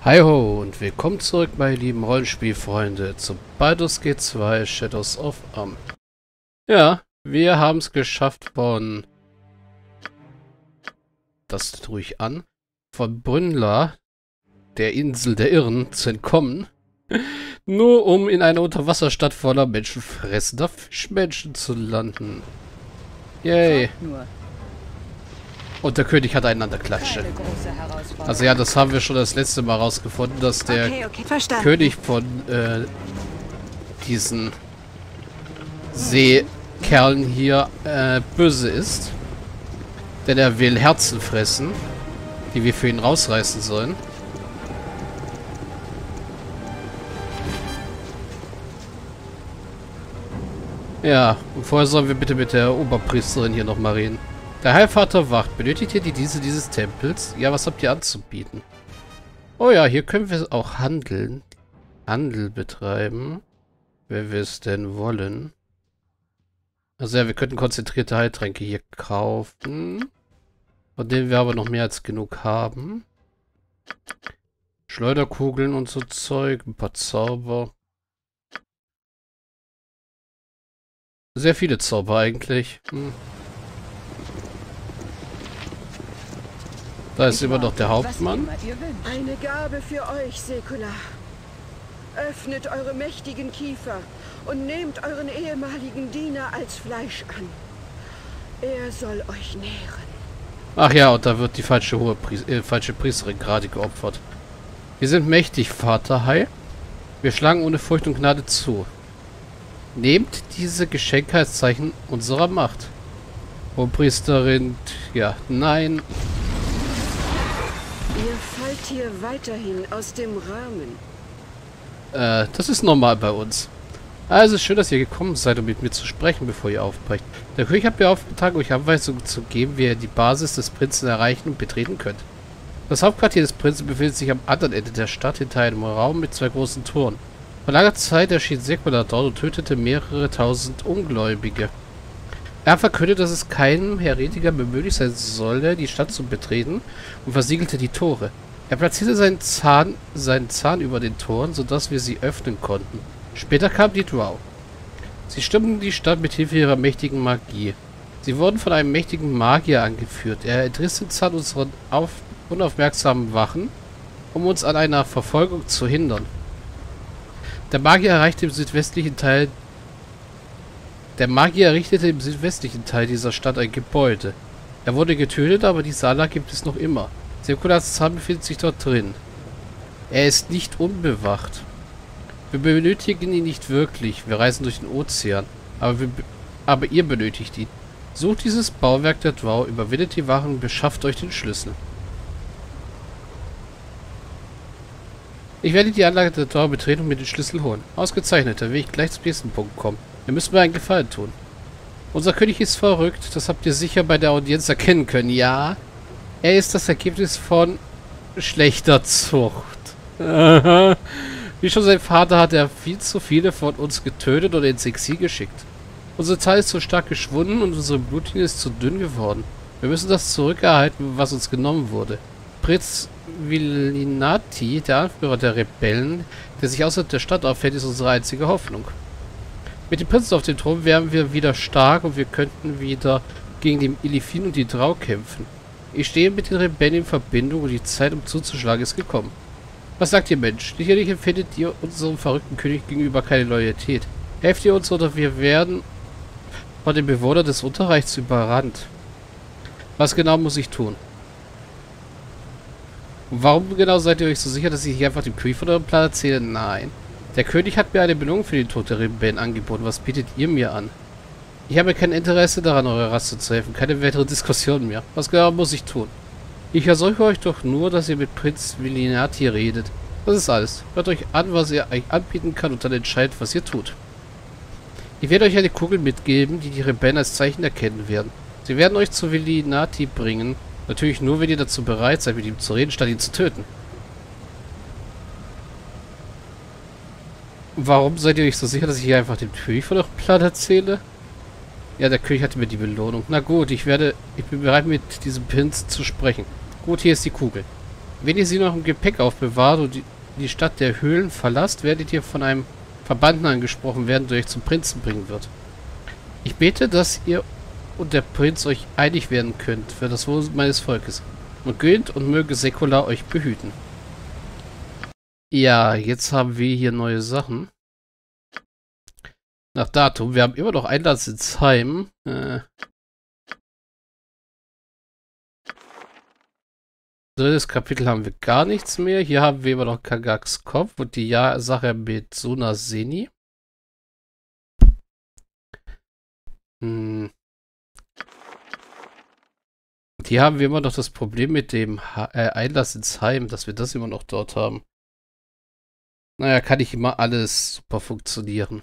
Hi ho und willkommen zurück, meine lieben Rollenspielfreunde, zu Baldur's Gate 2 Shadows of Amn. Ja, wir haben es geschafft das ruhig an, von Brünnla, der Insel der Irren, zu entkommen, nur um in einer Unterwasserstadt voller menschenfressender Fischmenschen zu landen. Yay. Und der König hat einander Klatsche. Also ja, das haben wir schon das letzte Mal rausgefunden, dass der König von diesen Seekerlen hier böse ist. Denn er will Herzen fressen, die wir für ihn rausreißen sollen. Ja, und vorher sollen wir bitte mit der Oberpriesterin hier nochmal reden. Der Heilvater wacht. Benötigt ihr die Dienste dieses Tempels? Ja, was habt ihr anzubieten? Oh ja, hier können wir auch handeln. Handel betreiben. Wenn wir es denn wollen. Also ja, wir könnten konzentrierte Heiltränke hier kaufen. Von denen wir aber noch mehr als genug haben. Schleuderkugeln und so Zeug. Ein paar Zauber. Sehr viele Zauber eigentlich. Da ist immer noch der Hauptmann. Eine Gabe für euch, Säkula. Öffnet eure mächtigen Kiefer und nehmt euren ehemaligen Diener als Fleisch an. Er soll euch nähren. Ach ja, und da wird die falsche Priesterin gerade geopfert. Wir sind mächtig, Vater Hai. Wir schlagen ohne Furcht und Gnade zu. Nehmt diese Geschenke als Zeichen unserer Macht. Oh, Priesterin, ja, nein. Ihr fallt hier weiterhin aus dem Rahmen. Das ist normal bei uns. Also schön, dass ihr gekommen seid, um mit mir zu sprechen, bevor ihr aufbrecht. Der König hat mir aufgetragen, euch Anweisungen zu geben, wie ihr die Basis des Prinzen erreichen und betreten könnt. Das Hauptquartier des Prinzen befindet sich am anderen Ende der Stadt, hinter einem Raum mit 2 großen Toren. Vor langer Zeit erschien Säkula dort und tötete mehrere tausend Ungläubige. Er verkündete, dass es keinem Heretiker mehr möglich sein solle, die Stadt zu betreten, und versiegelte die Tore. Er platzierte seinen Zahn über den Toren, sodass wir sie öffnen konnten. Später kamen die Drow. Sie stürmten die Stadt mit Hilfe ihrer mächtigen Magie. Sie wurden von einem mächtigen Magier angeführt. Er entriss den Zahn unseren unaufmerksamen Wachen, um uns an einer Verfolgung zu hindern. Der Magier errichtete im südwestlichen Teil dieser Stadt ein Gebäude. Er wurde getötet, aber die Sala gibt es noch immer. Säkulas Zahn befindet sich dort drin. Er ist nicht unbewacht. Wir benötigen ihn nicht wirklich. Wir reisen durch den Ozean. Aber ihr benötigt ihn. Sucht dieses Bauwerk der Drow, überwindet die Wachen und beschafft euch den Schlüssel. Ich werde die Anlage der Drow betreten und mir den Schlüssel holen. Ausgezeichnet, dann will ich gleich zum nächsten Punkt kommen. Ihr müsst mir einen Gefallen tun. Unser König ist verrückt, das habt ihr sicher bei der Audienz erkennen können. Ja, er ist das Ergebnis von schlechter Zucht. Wie schon sein Vater hat er viel zu viele von uns getötet oder ins Exil geschickt. Unsere Zahl ist zu stark geschwunden und unsere Blutlinie ist zu dünn geworden. Wir müssen das zurückerhalten, was uns genommen wurde. Prinz Vilinati, der Anführer der Rebellen, der sich außerhalb der Stadt aufhält, ist unsere einzige Hoffnung. Mit dem Prinzen auf dem Thron wären wir wieder stark und wir könnten wieder gegen die Illithiden und die Drow kämpfen. Ich stehe mit den Rebellen in Verbindung und die Zeit, um zuzuschlagen, ist gekommen. Was sagt ihr, Mensch? Sicherlich empfindet ihr unserem verrückten König gegenüber keine Loyalität. Helft ihr uns oder wir werden von den Bewohnern des Unterreichs überrannt. Was genau muss ich tun? Und warum genau seid ihr euch so sicher, dass ich hier einfach dem König von eurem Plan erzähle? Nein. Der König hat mir eine Belohnung für den Tod der Rebellen angeboten. Was bietet ihr mir an? Ich habe kein Interesse daran, eurer Rasse zu helfen. Keine weitere Diskussion mehr. Was genau muss ich tun? Ich ersuche euch doch nur, dass ihr mit Prinz Vilinati redet. Das ist alles. Hört euch an, was er euch anbieten kann und dann entscheidet, was ihr tut. Ich werde euch eine Kugel mitgeben, die die Rebellen als Zeichen erkennen werden. Sie werden euch zu Vilinati bringen. Natürlich nur, wenn ihr dazu bereit seid, mit ihm zu reden, statt ihn zu töten. Warum seid ihr euch so sicher, dass ich hier einfach dem König von eurem Plan erzähle? Ja, der König hatte mir die Belohnung. Na gut, ich bin bereit, mit diesem Prinz zu sprechen. Gut, hier ist die Kugel. Wenn ihr sie noch im Gepäck aufbewahrt und die Stadt der Höhlen verlasst, werdet ihr von einem Verbannten angesprochen werden, der euch zum Prinzen bringen wird. Ich bete, dass ihr und der Prinz euch einig werden könnt für das Wohl meines Volkes. Und gönnt und möge Säkula euch behüten. Ja, jetzt haben wir hier neue Sachen. Nach Datum. Wir haben immer noch Einlass ins Heim. Drittes Kapitel haben wir gar nichts mehr. Hier haben wir immer noch Kagaks Kopf und die Sache mit Suna Seni. Hier haben wir immer noch das Problem mit dem Einlass ins Heim, dass wir das immer noch dort haben. Naja, kann nicht immer alles super funktionieren.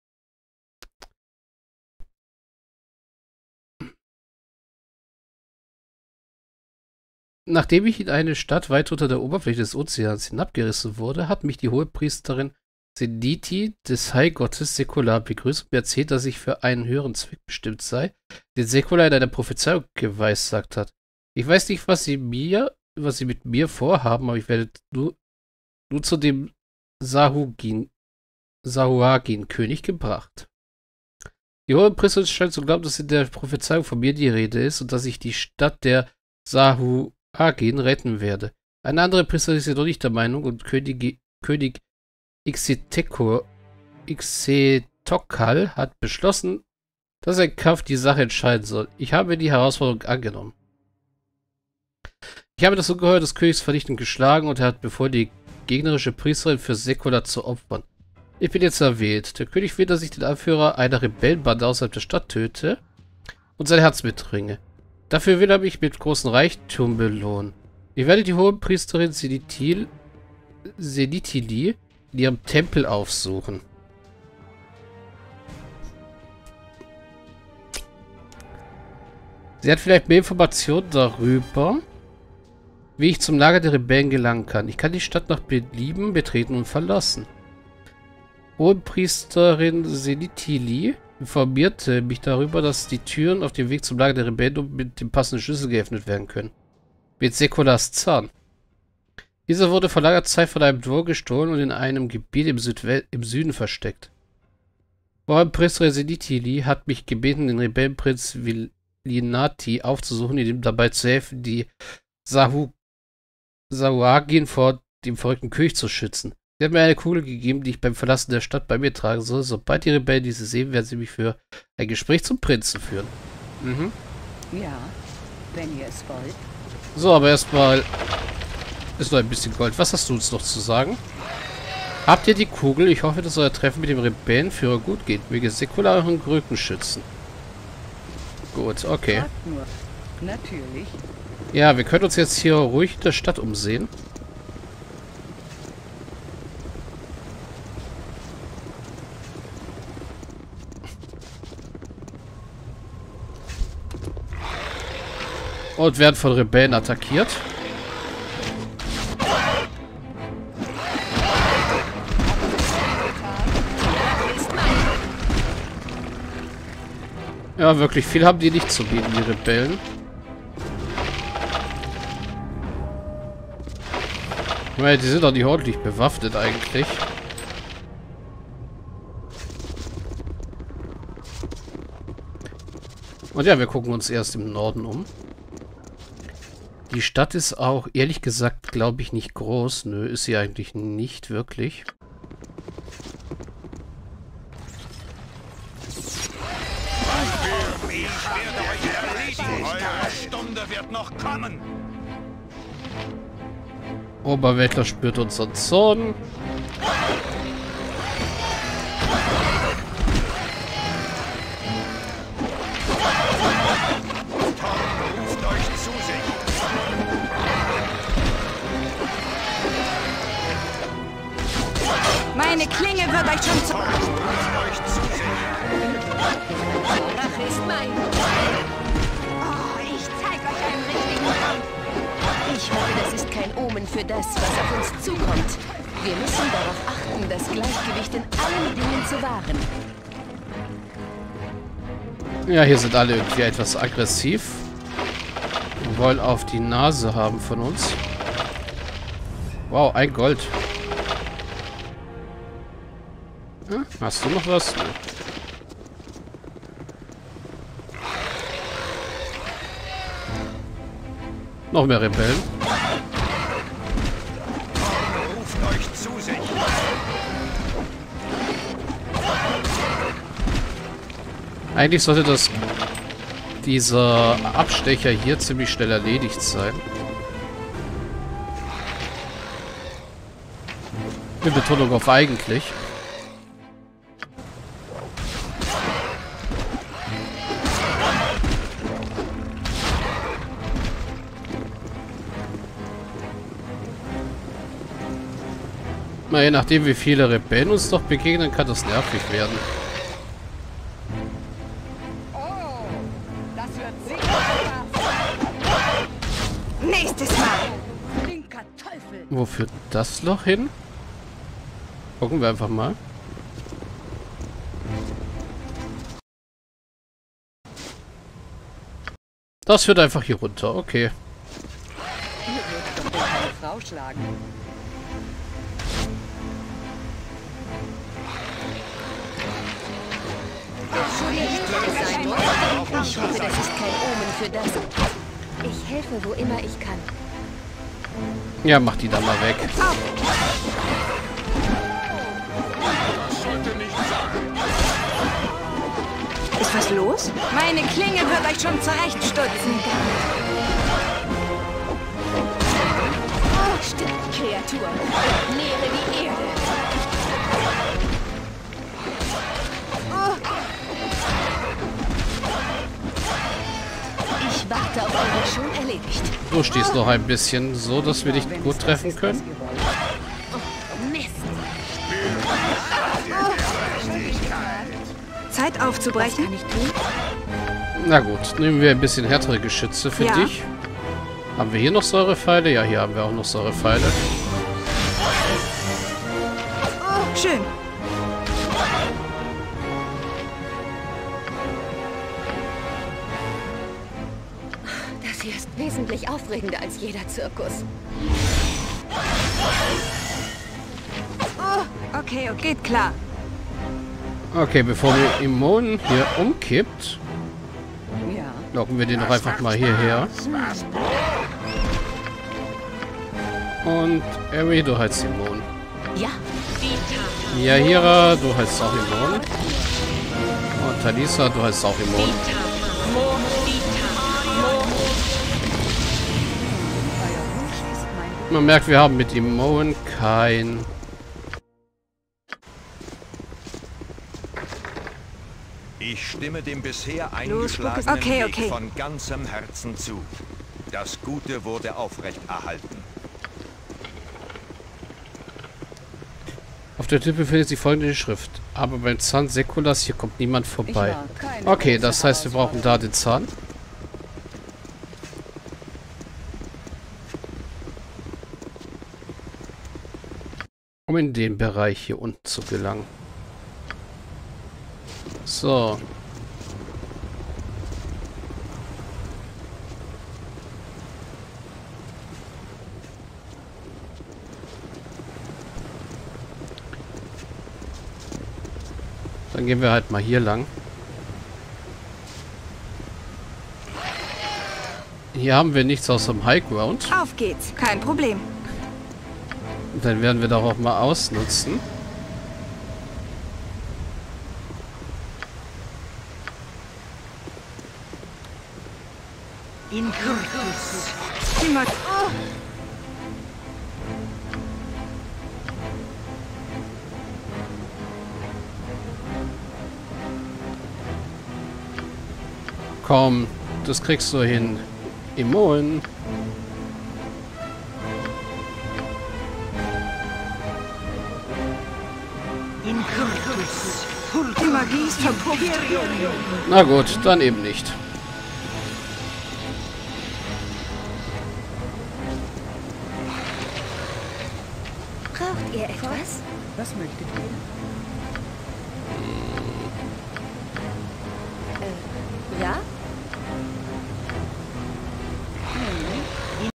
Nachdem ich in eine Stadt weit unter der Oberfläche des Ozeans hinabgerissen wurde, hat mich die Hohepriesterin Seniti des Heilgottes Säkula begrüßt und mir erzählt, dass ich für einen höheren Zweck bestimmt sei, den Säkula in einer Prophezeiung geweissagt hat. Ich weiß nicht, was sie mit mir vorhaben, aber ich werde nur zu dem Sahuagin-König gebracht. Die Hohepriesterin scheint zu glauben, dass in der Prophezeiung von mir die Rede ist und dass ich die Stadt der Sahuagin retten werde. Eine andere Priesterin ist jedoch nicht der Meinung und König Ixetokal hat beschlossen, dass ein Kampf die Sache entscheiden soll. Ich habe die Herausforderung angenommen. Ich habe das Ungeheuer des Königs vernichtend geschlagen und er hat befohlen, die gegnerische Priesterin für Säkula zu opfern. Ich bin jetzt erwählt. Der König will, dass ich den Anführer einer Rebellenbande außerhalb der Stadt töte und sein Herz mitringe. Dafür will er mich mit großem Reichtum belohnen. Ich werde die Hohepriesterin Senitili in ihrem Tempel aufsuchen. Sie hat vielleicht mehr Informationen darüber, wie ich zum Lager der Rebellen gelangen kann. Ich kann die Stadt nach Belieben betreten und verlassen. Hohepriesterin Senitili informierte mich darüber, dass die Türen auf dem Weg zum Lager der Rebellen mit dem passenden Schlüssel geöffnet werden können. Mit Säkulas Zahn. Dieser wurde vor langer Zeit von einem Dwarf gestohlen und in einem Gebiet im Süden versteckt. Hohepriesterin Senitili hat mich gebeten, den Rebellenprinz Vilinati aufzusuchen, ihm dabei zu helfen, die Sahuagin vor dem verrückten König zu schützen. Sie hat mir eine Kugel gegeben, die ich beim Verlassen der Stadt bei mir tragen soll. Sobald die Rebellen diese sehen, werden sie mich für ein Gespräch zum Prinzen führen. Mhm. Ja, wenn ihr es wollt. So, aber erstmal ist noch ein bisschen Gold. Was hast du uns noch zu sagen? Habt ihr die Kugel? Ich hoffe, dass euer Treffen mit dem Rebellenführer gut geht. Möge Säkula euren Rücken schützen. Gut, okay. Nur. Natürlich. Ja, wir können uns jetzt hier ruhig in der Stadt umsehen. Und werden von Rebellen attackiert. Ja, wirklich viel haben die nicht zu bieten, die Rebellen. Ich meine, die sind doch nicht ordentlich bewaffnet eigentlich. Und ja, wir gucken uns erst im Norden um. Die Stadt ist auch, ehrlich gesagt, glaube ich, nicht groß. Nö, ist sie eigentlich nicht wirklich. Ich werde euch erledigen. Eure Stunde wird noch kommen. Oberweltler spürt unseren Zorn. Ruft euch zu sich. Meine Klinge wird euch schon zu... Ruft euch zu sich. Rache ist mein. Oh, ich zeig euch einen richtigen Kampf. Ich hoffe, das ist kein Omen für das, was auf uns zukommt. Wir müssen darauf achten, das Gleichgewicht in allen Dingen zu wahren. Ja, hier sind alle irgendwie etwas aggressiv. Und wollen auf die Nase haben von uns. Wow, ein Gold. Hm? Hast du noch was? Nee. Noch mehr Rebellen. Ruft euch zu sich. Eigentlich sollte dieser Abstecher hier ziemlich schnell erledigt sein. Mit Betonung auf eigentlich. Na, je nachdem, wie viele Rebellen uns doch begegnen, kann das nervig werden. Das wird sicher Spaß. Nächstes Mal. Linker Teufel. Wo führt das Loch hin? Gucken wir einfach mal. Das führt einfach hier runter, okay. Ihr würdet doch wohl keine Frau schlagen. Ich hoffe, das ist kein Omen für das. Ich helfe, wo immer ich kann. Ja, mach die da mal weg. Das sollte nicht sein. Ist was los? Meine Klinge wird euch schon zurechtstutzen. Stimmt, Kreatur. Nähere die Erde. Ich warte auf eure schon erledigt. Du stehst noch ein bisschen so, dass wir dich gut treffen können. Mist. Zeit aufzubrechen? Kann ich tun? Na gut, nehmen wir ein bisschen härtere Geschütze für Ja. dich. Haben wir hier noch Säurepfeile? Ja, hier haben wir auch noch Säurepfeile. Schön. Das hier ist wesentlich aufregender als jeder Zirkus. Okay, geht klar. Okay, bevor wir Immonen hier umkippt, Ja. locken wir den doch einfach mal hierher. Und Eri, du heißt Immun. Ja, Yahira, du heißt auch Immun. Und Talisa, du heißt auch Immun. Man merkt, wir haben mit Immun kein... Ich stimme dem bisher Los, Spuck ist- eingeschlagenen Okay. Weg von ganzem Herzen zu. Das Gute wurde aufrechterhalten. Auf der Tür befindet sich folgende Schrift. Aber beim Zahn Säkulas hier kommt niemand vorbei. Okay, das heißt, wir brauchen da den Zahn. Um in den Bereich hier unten zu gelangen. So. Dann gehen wir halt mal hier lang. Hier haben wir nichts außer dem High Ground. Auf geht's. Kein Problem. Dann werden wir doch auch mal ausnutzen. Immer. Komm, das kriegst du hin. Immun. Die Magie ist verpufft. Na gut, dann eben nicht. braucht ihr etwas? Was möchtet ihr?